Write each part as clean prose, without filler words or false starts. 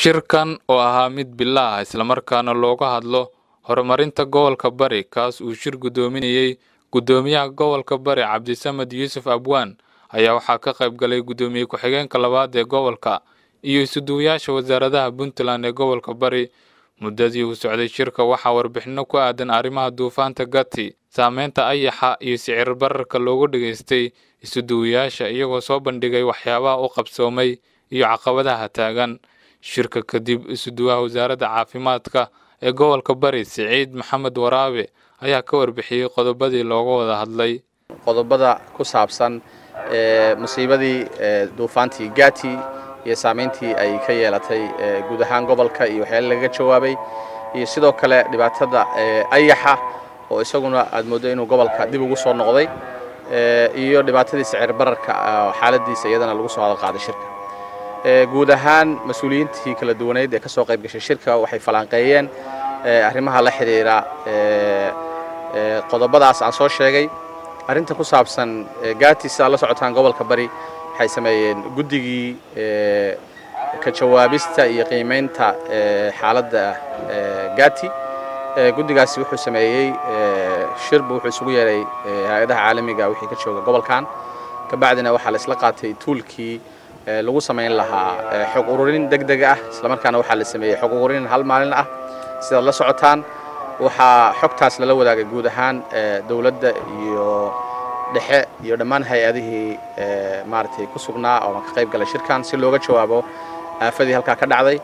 shirkan oo ahaa mid bilaa isla markaana looga hadlo horumarinta gobolka Bari kaas uu shir gudoominayay gudoomiyaha gobolka Bari Cabdisamad Yuusuf Abwaan ayaa waxa ka qayb galay gudoomiye ku-xigeenka labaad ee gobolka iyo isuduwayaasha wasaaradaha Puntland ee gobolka Bari. muddadii uu socday shirka waxa warbixino ku aadan arrimaha duufaanta Gati saameynta ayaxa iyo sicir bararka loogu dhageystay isuduwayaasha iyagoo soo bandhigay waxyaabaha u qabsoomay iyo caqabadaha taagan. shirka kadib isuduwaha wasaaradda caafimaadka ee gobolka Bari Saciid Maxamed Waraabe ayaa ka warbixiyay qodobadii looga wada hadlay. qodobada ku saabsan musiibadii duufaantii Gati iyo saameyntii ay ka yeelatay guud ahaan gobolka iyo waxyaalo laga jawaabay iyo sidoo kale dhibaatada ayaxa oo isaguna aad moodo inuu gobolka dib ugu soo noqday iyo dhibaatadii sicir bararka xaaladiisa iyadana lagu soo hadal qaaday shirka. guud ahaan mas'uuliyiintii kala duwaneed ee ka soo qayb gashay shirka waxay falanqeeyeen arrimaha la xiriira qodobadaas aan soo sheegay. arrinta ku saabsan Gati sida la socotaan gobolka Bari waxay sameeyeen guddigii ka jawaabista iyo qiimeynta xaaladda Gati. guddigaasi wuxuu sameeyay shirbu wuxuu isugu yeeray hay'adaha caalamiga wixii ka jooga gobolkan ka bacdina waxa la isla qaatay toolkii lagu sameyn lahaa xog ururin degdeg ah isla markaana waxa la sameeyay xog ururin hal maalin ah sida la socotaan waxa xogtaas la wadaagay guud ahaan dawladda iyo dhexe iyo dhammaan hay'adihii maartay ku sugnaa oo ka qayb galay shirkan si looga jawaabo aafadii halka ka dhacday.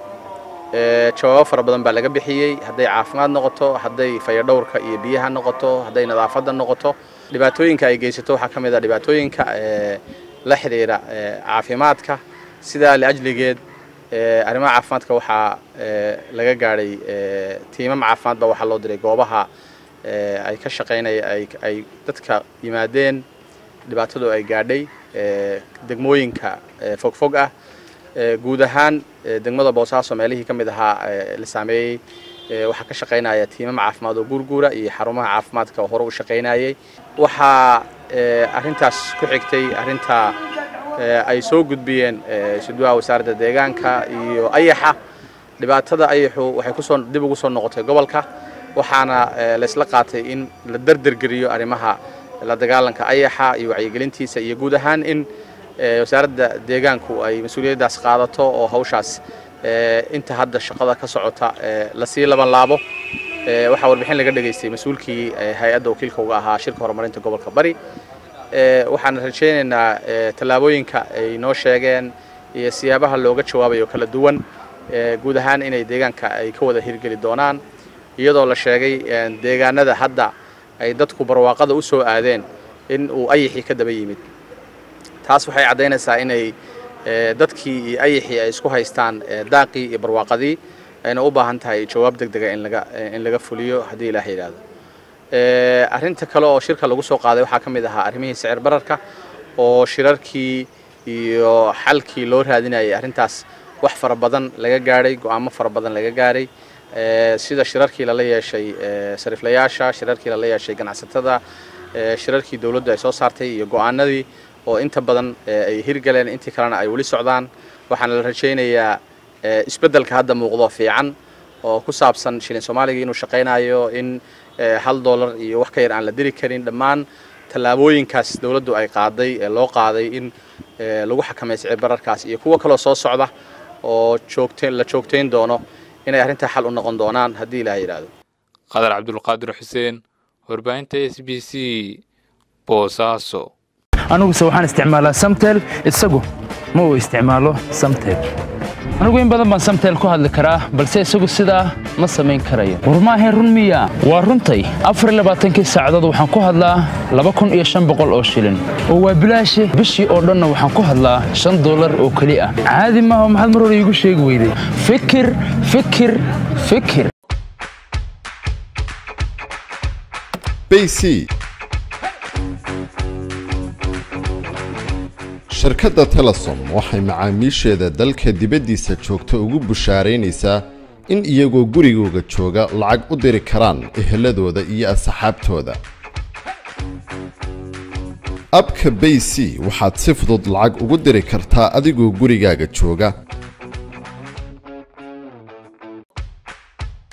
jawaabo fara badan baa laga bixiyay haday caafimaad noqoto haday fayadhowrka iyo biyaha noqoto haday nadaafadda noqoto dhibaatooyinka ay geysato waxa kamid ah dhibaatooyinka la xiriira caafimaadka sida la ajligeed arrimaha caafimaadka waxa laga gaaray tiimam caafimaad ba waxa loo diray goobaha ay ka shaqeynayaan ay dadka yimaadeen dhibaatadu ay gaadhay degmooyinka fogfog ah guud ahaan degmada Boosaaso meelihii kamid ahaa la saameeyay waxa ka shaqeynaya tiimam caafimaad oo gurgura iyo xarumaha caafimaadka oo hore u shaqeynayay. waxa arrintaas ku xigtay arrinta ay soo gudbiyeen isuduwaha wasaaradda deegaanka iyo ayaxa. dhibaatada ayaxu waxay ku soo dib ugu soo noqotay gobolka waxaana la isla qaatay in la dardargeliyo arrimaha la dagaalanka ayaxa iyo wacyigelintiisa iyo guud ahaan in wasaaradda deegaanku ay mas'uuliyadaas qaadato oo hawshaas inta hadda shaqada ka socota la sii laban laabo. waxa warbixin laga dhageystay mas'uulkii hay'adda wakiilka uga ahaa shirka horumarinta gobolka Bari. waxaan rajaynaynaa talaabooyinka ay noo sheegeen iyo siyaabaha looga jawaabayo kala duwan guud ahaan inay deegaanka ay ka wada hirgeli doonaan iyadoo la sheegay deegaanada hadda ay dadku barwaaqada u soo aadeen in uu ayaxi ka daba yimid. taas waxay cadeynaysaa inay dadkii iyo ayaxi ay isku haystaan daaqii iyo barwaaqadii ayna u baahan tahay jawaab degdeg ah in laga fuliyo hadii Ilaahay yiraahdo. arrinta kale oo shirka lagu soo qaaday waxa kamid ahaa arrimihii sicir bararka oo shirarkii iyo xalkii loo raadinayay arrintaas wax fara badan laga gaaray go'aamo fara badan laga gaaray sida shirarkii la yeeshay sariflayaasha shirarkii la yeeshay ganacsatada shirarkii dawladda ay soo saartay iyo go'aanadii oo inta badan ay hirgaleen intii kalena ay wali socdaan. waxaan la rajaynayaa isbeddelka hadda muuqdo fiican oo ku saabsan shilin Soomaaliga inuu shaqeynayo in $1 iyo wax ka yar aan la diri karin dhammaan talaabooyinkaas dawladdu ay qaaday loo qaaday in lagu xakameeyo sicir bararkaas iyo kuwa kale soo socda oo la joogteyn doono inay arrinta xal u noqon doonaan hadii Ilaahay yiraahdo. Qadar Cabdulqaadir Xuseen warbaahinta SBC Boosaaso. anigu waxaan isticmaalaa Samtel isagu ma uu isticmaalo Samtel. anigu in badan baan Samtel ku hadli karaa balse isagu sidaa ma sameyn karayo. warmaahay run miya waa runtay 24 saacadood waxaan ku hadlaa 2500 oo shilin oo waa bilaash bishii oo dhan waxaan ku hadlaa $5 oo kali ah. caadi ma aha maxaad mar hore igu sheegi weyday. fikir BC shirkadda Telesom waxay macaamiisheeda dalka dibaddiisa joogta ugu bushaaraynaysaa in iyagoo gurigooda jooga lacag u diri karaan eheladooda iyo asxaabtooda. abka BC waxaad si fudud lacag ugu diri kartaa adigoo gurigaaga jooga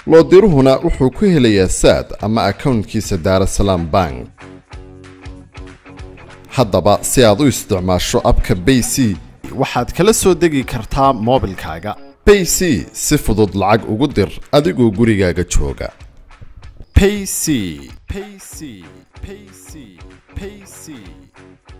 loo diruhuna wuxuu ku helayaa saad ama accountkiisa Daarasalaam Bank. haddaba si aad u isticmaasho abka BayC waxaad kala soo degi kartaa moobilkaaga. BayC si fudud lacag ugu dir adigoo gurigaaga jooga. BayC